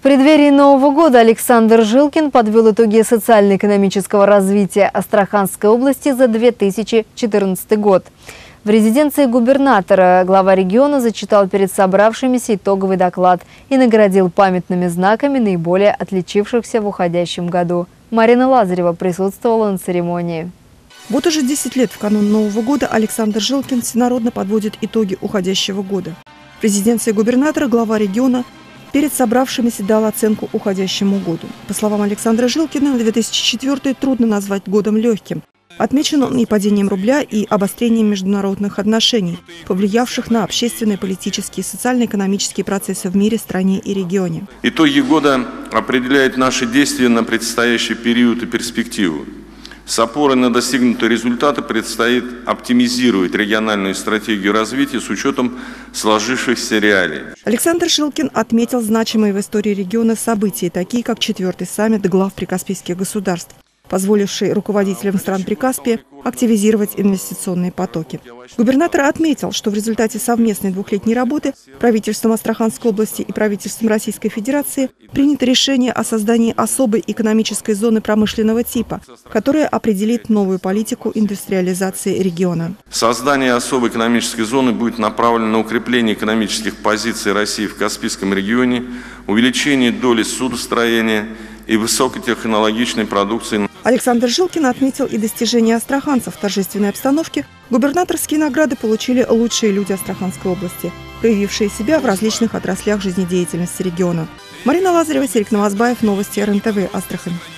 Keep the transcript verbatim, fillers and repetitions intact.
преддверии Нового года Александр Жилкин подвел итоги социально-экономического развития Астраханской области за две тысячи четырнадцатый год. В резиденции губернатора глава региона зачитал перед собравшимися итоговый доклад и наградил памятными знаками наиболее отличившихся в уходящем году. Марина Лазарева присутствовала на церемонии. Вот уже десять лет в канун Нового года Александр Жилкин всенародно подводит итоги уходящего года. В резиденции губернатора глава региона перед собравшимися дал оценку уходящему году. По словам Александра Жилкина, две тысячи четвёртый трудно назвать годом легким. Отмечен он и падением рубля, и обострением международных отношений, повлиявших на общественные, политические, социально-экономические процессы в мире, стране и регионе. Итоги года определяют наши действия на предстоящий период и перспективу. С опорой на достигнутые результаты предстоит оптимизировать региональную стратегию развития с учетом сложившихся реалий. Александр Жилкин отметил значимые в истории региона события, такие как четвертый саммит глав прикаспийских государств, позволивший руководителям стран Прикаспия активизировать инвестиционные потоки. Губернатор отметил, что в результате совместной двухлетней работы правительством Астраханской области и правительством Российской Федерации принято решение о создании особой экономической зоны промышленного типа, которая определит новую политику индустриализации региона. Создание особой экономической зоны будет направлено на укрепление экономических позиций России в Каспийском регионе, увеличение доли судостроения и высокотехнологичной продукции. Александр Жилкин отметил и достижения астраханцев. В торжественной обстановке губернаторские награды получили лучшие люди Астраханской области, проявившие себя в различных отраслях жизнедеятельности региона. Марина Лазарева, Серик Новозбаев, новости эр эн тэ вэ, Астрахань.